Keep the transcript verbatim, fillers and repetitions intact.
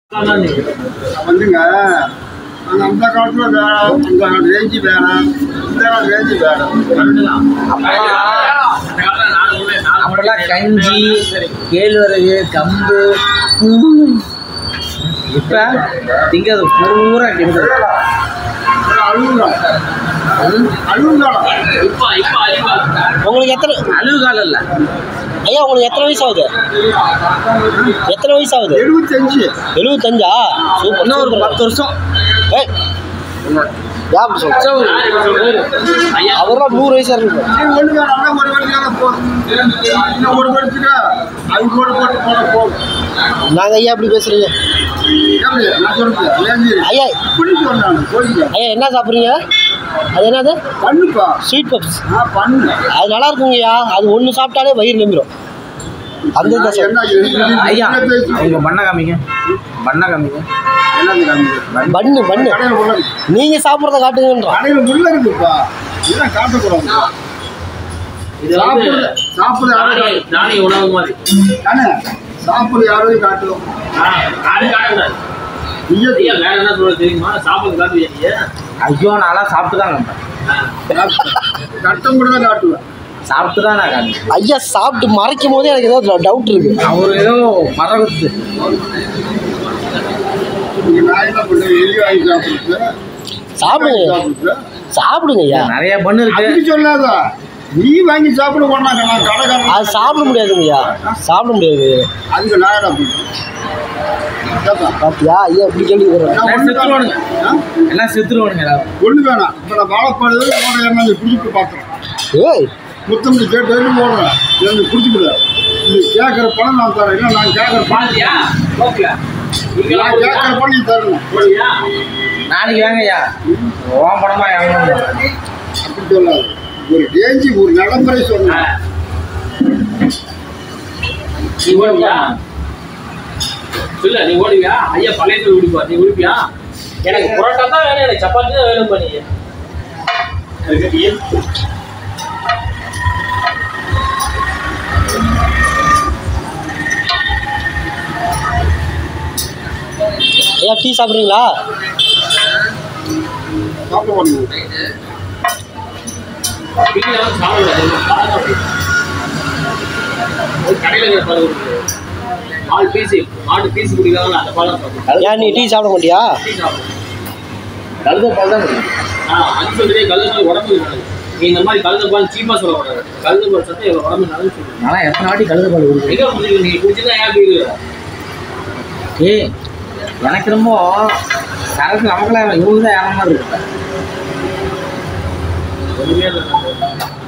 வந்துங்க அந்த அந்த காலத்தில் வேற அந்த ரேஞ்சு வேற இந்த ரேஞ்சு வேற அப்பெல்லாம் கஞ்சி கேழ்வரகு கம்பு இப்போ திங்கிறது பூரா கெமிக்கல் உங்களுக்கு எத்தனை அழுவு காலம் இல்லை ஐயா உங்களுக்கு எத்தனை வயசு ஆகுது எத்தனை வயசு ஆகுது எழுபத்தஞ்சு எழுபத்தஞ்சா சூப்பர் இன்னும் ஒரு பத்து வருஷம் ஏய் யார் சொல்ல அவரெல்லாம் நூறு வயசா இருக்கு ஒன்று வேணாம் ஒரு வருஷம் போதும் ஒரு வருஷத்துக்கு அது போட்டு போட்டு போன போதும் நாங்கள் ஐயா எப்படி பேசுறீங்க நான் சொல்றேன் ஐயா இப்படி சொன்னாங்க போயிட்டு ஐயா என்ன சாப்பிட்றீங்க அது என்னது பண்ணுப்பா ஸ்வீட் பப்ஸ் ஆ பண்ணு அது நல்லா இருக்குங்கய்யா அது ஒன்று சாப்பிட்டாலே வயிறு நம்பிடும் அந்த என்ன ஐயா உங்கள் பண்ண காமிங்க பண்ண காமிங்க என்னது காமிங்க பண்ணு பண்ணு கடையில் உள்ள நீங்கள் சாப்பிட்றத காட்டுங்கன்றோம் கடையில் உள்ள இருக்குப்பா இதெல்லாம் காட்டக்கூடாது இது வந்து சாப்பிடுற சாப்பிடுற தானிய யாரும் தானிய உணவு மாதிரி. தானே சாப்பிடுற யாரையும் காட்டுவோம் ஆ, அது காட்டக்கூடாது. நீயே ஐயா, வேற என்ன சொல்றது தெரியுமா? சாப்பிடுறது காட்டுவியா நீ? ஐயோ நான்லாம் சாப்பிட்டு தான் காமிப்பேன் கட்டம் கூட தான் காட்டுவேன் சாப்பிட்டு தான் நான் காமிப்பேன் ஐயா சாப்பிட்டு மறைக்கும் போதே எனக்கு ஏதோ டவுட் இருக்கு அவர் ஏதோ மரவத்து நீங்க நான் என்ன பண்ணுறேன் எலி வாங்கி சாப்பிடுறது சாப்பிடுங்க சாப்பிடுறது சாப்பிடுங்க ஐயா நிறைய பண்ணு இருக்கு அப்படி சொல்லாத நீ வாங்கி சாப்பிட போனாங்க நான் கடைக்காரன் அது சாப்பிட முடியாதுங்க ஐயா சாப்பிட முடியாது அதுக்கு நான் என்ன பண்ணுறேன் பாத்தியா ஐயா இப்படி கேள்வி கேட்குறேன் எல்லாம் செத்துருவானுங்க எல்லாம் செத்துருவானுங்க எல்லாரும் ஒன்று வேணாம் இப்போ நான் வாழைப்பாடு உனக்கு என்ன குடிக்க பார்க்குறேன் ஏய் முத்தம்பி கேட்டு வரைக்கும் போடுறேன் எனக்கு குடிச்சுக்கூட நீ கேட்குற பணம் நான் தரேன் இல்லை நான் கேட்குற பணம் பாத்தியா? ஓகேயா? நீங்களா நான் கேட்குற பணம் நீ தரணும் போறியா? நாளைக்கு வாங்க ஐயா ஓம் படமா எவ்வளோ அப்படி சொல்லாது ஒரு ரேஞ்சு ஒரு நடைமுறை ஆ. சொன்னேன் நீ ஓடுவியா? சொல்லு, நீ ஓடுவியா? ஐயா பழையத்துல குடிப்பா. நீ குடிப்பியா? எனக்கு புரோட்டா தான் வேணும், எனக்கு சப்பாத்தி தான் வேணும் பண்ணி ஐயா டீ சாப்பிட்றீங்களா சாப்பிட மாட்டேங்குது வீட்டில் வந்து சாப்பிடுவாங்க. கடையில் இருக்கிற பால் குடிக்கிறது. ஆள் பீஸு ஆடு பீஸு குடிக்கிறாங்களா அந்த பாலம் சாப்பிடும். ஏன் நீ டீ சாப்பிட மாட்டியா டீ சாப்பிடும். கழுத பால் தான் குடிக்கும். ஆ, அது சொல்றதே கழுத பால் உடம்புக்கு நல்லது. நீ இந்த மாதிரி கழுத பால் சீப்பா சொல்லக்கூடாது. கழுத பால் சத்தம் எவ்வளோ உடம்பு நல்லது சொல்லுங்க. நான்லாம் எத்தனை வாட்டி கழுத பால் குடிக்கிறேன் எங்க குடிக்கிறீங்க? நீ குடிச்சுதான் ஏன் குடிக்கிற? ஏய் எனக்கு ரொம்ப சரக்கு நமக்குலாம் இவங்க தான் ஏற மாதிரி இருக்கு ஒண்ணுமே இல்லை.